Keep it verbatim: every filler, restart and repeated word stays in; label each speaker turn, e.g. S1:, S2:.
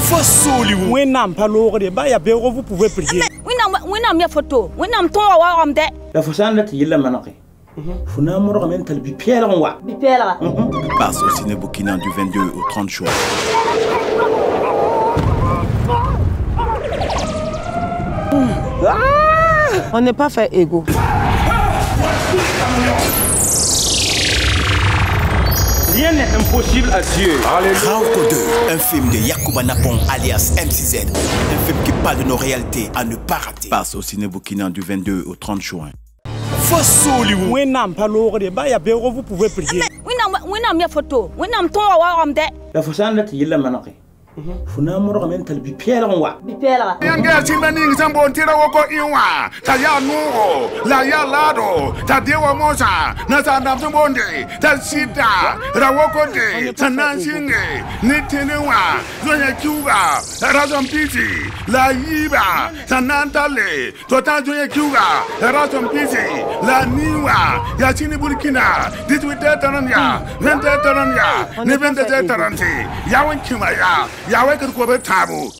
S1: Fasoli
S2: oui n'am pas l'eau de bas, vous pouvez prier.
S3: Oui n'am oui n'am photo. Oui n'am ton wa am de.
S2: La façon là il la manaqi. Funa mo ramen tal bi piela wa.
S3: Bi piela.
S1: Passe au ciné Burkina du vingt-deux au trente juin.
S4: On n'est pas fait égaux.
S2: Rien n'est impossible à Dieu.
S1: Rauko deux, un film de Yacouba Napon alias M C Z. Un film qui parle de nos réalités à ne pas rater. Passe au ciné Burkina du vingt-deux au trente juin. Fasoli
S2: oui n'am pas l'eau de bas, vous pouvez prier.
S3: Oui n'am oui n'am photo. Oui n'am ton wa am de.
S2: La façon là il la manaqi. Funa mo ramen tal bi piela wa.
S3: Bi piela.
S5: Yanga simani sambo tira woko iwa ta ya nuo la ya lado ta dewa mosa na ta na bonde ta sita ra woko de ta nansinge ni tenewa zonya kuga razon piti la yiba ta nantale to ta zonya kuga razon piti la niwa ya chini Burkina dix-huit taranya vingt taranya ne vingt taranti ya wankima ya ya wai ko be tabu